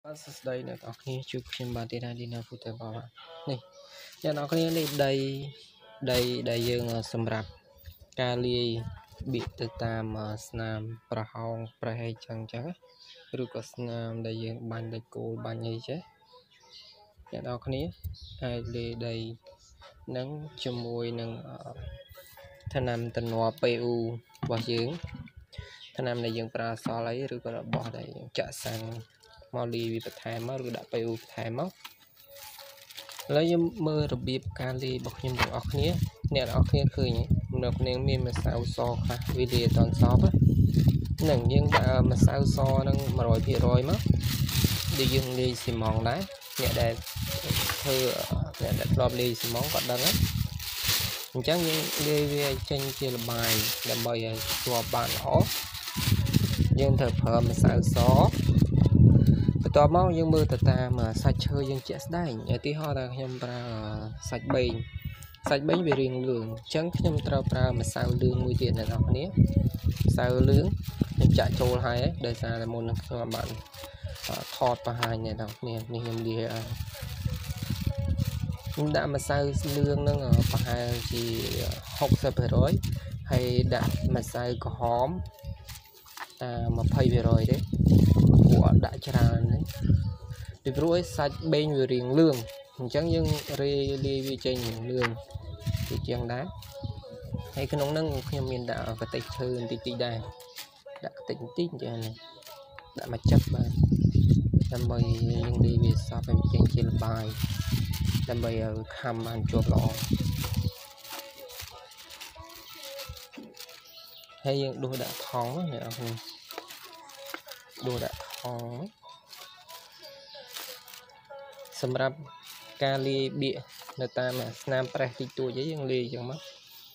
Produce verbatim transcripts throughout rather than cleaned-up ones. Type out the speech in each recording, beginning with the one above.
បាទសួស្តីអ្នកនរគ្នាជួបខ្ញុំបាទទីណាទីណាពូតើបាទនេះអ្នកនរគ្នានេះដីដីដែលយើងសម្រាប់ការលាយបៀកទៅតាមស្នាមប្រហោងប្រេះអីចឹងចឹងឬក៏ស្នាមដែលយើងបាញ់ដោយគោលបាញ់អីចេះអ្នកនរគ្នាអាចលាយដីនឹងជាមួយនឹងថ្នាំតំណពេអ៊ូរបស់យើងថ្នាំដែលយើងប្រើសល់អីឬក៏របស់ដែលយើងចាក់សាំងមកលីវាបន្ថែមមកឬដាក់ពេលបន្ថែមមកឥឡូវយើងមើលរបៀបការលាយរបស់ខ្ញុំទាំងអស់គ្នាអ្នកនរគ្នាឃើញនៅក្នុងមានម្សៅសខ្លះវាលាយអត់សពហ្នឹងយើងដាក់ម្សៅសហ្នឹង một trăm phần trăm មកដែលយើងលាយស៊ីម៉ងដែរអ្នកដែលធ្វើអ្នកដែលធ្លាប់លាយស៊ីម៉ងគាត់ដឹងហ្នឹងអញ្ចឹងយើងលាយវាចេញជាល្បាយដើម្បីឲ្យជាប់បានល្អយើងត្រូវប្រើម្សៅសបន្ទាប់មកយើងមើលទៅតាមសាច់ឈើយើងជាក់ស្ដែងឧទាហរណ៍ថាខ្ញុំប្រើសាច់បេងសាច់បេងវារាងលឿងអញ្ចឹងខ្ញុំត្រូវប្រើម្សៅលឿងមួយទៀតអ្នកនរគ្នាម្សៅលឿងខ្ញុំចាក់ចូលហើយដោយសារតែមុននឹងខ្ញុំបានថតបង្ហាញអ្នកនរគ្នានេះខ្ញុំលាយខ្ញុំដាក់ម្សៅលឿងហ្នឹងប្រហែលជា sáu mươi phần trăm ហើយដាក់ម្សៅក្រហមតែ hai mươi phần trăm ទេព្រោះអត់ដាក់ច្រើនទេពីព្រោះឯសាច់បេងវារាងលឿងអញ្ចឹងយើងរាយលាយវាចេញលឿងជាជាងដែរហើយក្នុងហ្នឹងខ្ញុំមានដាក់កតិចឈើបន្តិចតិចដែរដាក់កតិចបន្តិចចឹងដាក់មកចិត្តបាទដើម្បីយើងលាយវាសពឲ្យចេញជាល្បាយដើម្បីឲ្យខំបានជាប់ល្អហើយយើងដួសដាក់ថង់ណាអ្នកនរគ្នាដួសដាក់ថង់សម្រាប់ការលាយបៀកនៅតាមស្នាមប្រេះតិចតួចអីយើងលាយចឹងមក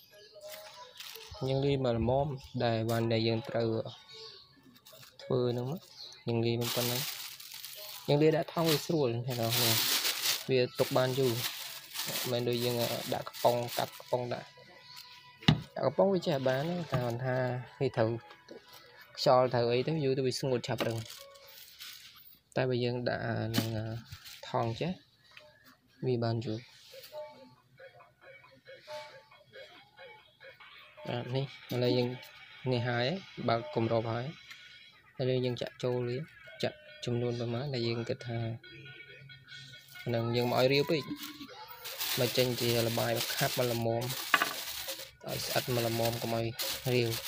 យើងលាយមកល្មមដែលបានដែលយើងត្រូវធ្វើហ្នឹងមកយើងលាយមិនប៉ុណ្ណឹងយើងលាយដាក់ថង់វាស្រួលហ្នឹងណាវាទុកបានយូរមិនដូចយើងដាក់កំប៉ុងកាត់កំប៉ុងដាក់ដាក់កំប៉ុងវាចេះបានតែគាត់ថាវាត្រូវខ្យល់ត្រូវអីទៅយូរទៅវាស្ងួតឆាប់រឹងតែបើយើងដាក់នឹងថង់ចេះវាបានយូរអានេះឥឡូវយើងនេះហើយបើកគម្របហើយឥឡូវយើងចាក់ចូលវាចាក់ចំនួនប្រមាណដែលយើងគិតថានឹងយើងមកឲ្យរាវពេកមកចេញជាល្បាយខាប់មកល្មមឲ្យស្អិតមកល្មមកុំឲ្យរាវ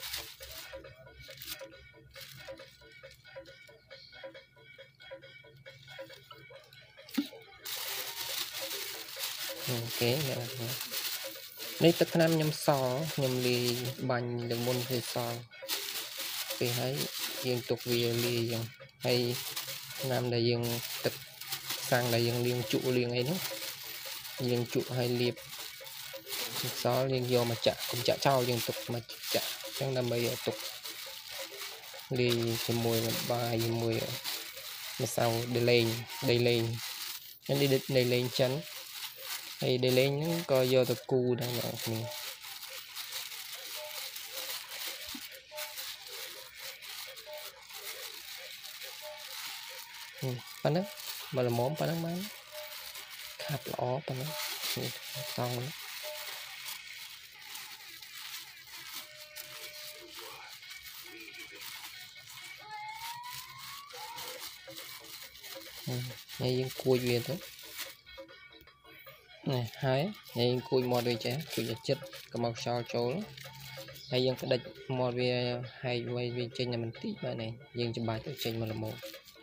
អូខេនេះទឹកថ្នាំខ្ញុំសល់ខ្ញុំលាយបាញ់លើមុនវាសល់ពេលហើយយើងទុកវាលាយចឹងហើយថ្នាំដែលយើងទឹកសាំងដែលយើងលាងជក់លាងអីនោះយើងជក់ឲ្យលាបសល់យើងយកមកចាក់កុំចាក់ចោលយើងទុកមកចាក់អញ្ចឹងដើម្បីឲ្យទុកលាយជាមួយនឹងបាយជាមួយម្សៅដេឡេងដេឡេងនេះដេឡេងចិនហើយដេឡេងហ្នឹងក៏យកទៅគូដែរអ្នកគ្នាប៉ុណ្ណឹងមកល្មមប៉ុណ្ណឹងបានខាប់ល្អប៉ុណ្ណឹងនេះសងហើយយើងគួចវាទៅនេះហើយយើងគួចមាត់វាចេះគួចចិត្តកុំឲ្យខ្យល់ចូលហើយយើងក្តិចមាត់វាហែកវាវាចេញតែបន្តិចបាទនេះយើងច្បាច់ទៅចេញមកល្មម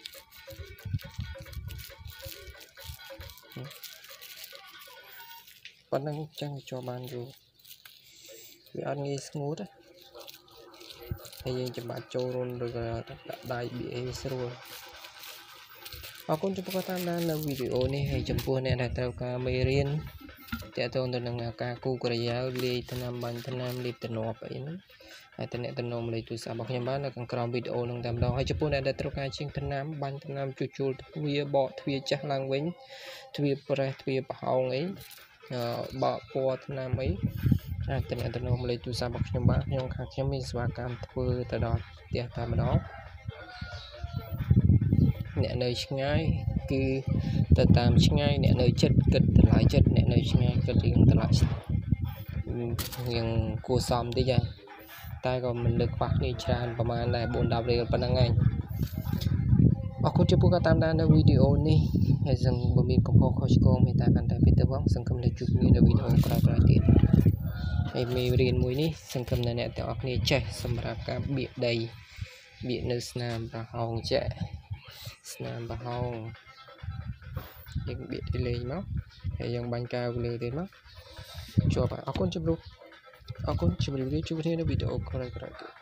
ប៉ុណ្ណឹងចឹងជាប់បានយូរវាអត់ងាយស្ងួតហើយយើងច្បាច់ចូលរុនឬក៏ដាក់ដៃបៀអីស្រួលអរគុណចំពោះការតាមដាននៅវីដេអូនេះហើយចំពោះអ្នកដែលត្រូវការមេរៀនទាក់ទងទៅនឹងការគូក្រយ៉ាវលាយថ្នាំបាញ់ថ្នាំលាបទំនាប់អីហ្នឹងហើយតំណតំណលេខទូរស័ព្ទរបស់ខ្ញុំបាននៅខាងក្រោមវីដេអូនឹងតែម្ដងហើយចំពោះអ្នកដែលត្រូវការជាងថ្នាំបាញ់ថ្នាំជួសជុលទ្វារបកទ្វាចាស់ឡើងវិញទ្វាប្រេះទ្វាប្រហោងអីបកពណ៌ថ្នាំអីអាចតំណតំណលេខទូរស័ព្ទរបស់ខ្ញុំបានខ្ញុំខាងខ្ញុំមានសេវាកម្មធ្វើទៅដល់ផ្ទះតែម្ដង nè nơi ngay cứ từ tam ngay nè nơi chất kịch lại chất nè nơi ngay kịch liền lại nhưng cua xóm đi ra tay còn mình được phát đi trànประมาณ là bốn đào đều phần ngày ở cô chưa buka tam đan video này hay rằng bữa mình cũng có coach cô mình ta cần tại biết vắng sân cầm lấy chụp mình video còn lại tiền hay mình riêng mũi ní sân cầm này nè tiểu ác này trẻ sầm ra cả bị đầy bị nơi snam và hồng trẻ snam và hồng những bị đi lên máu hay yang ban cao lên đến máu cho bạn ở con chụp luôn ở con chụp video chụp video video còn lại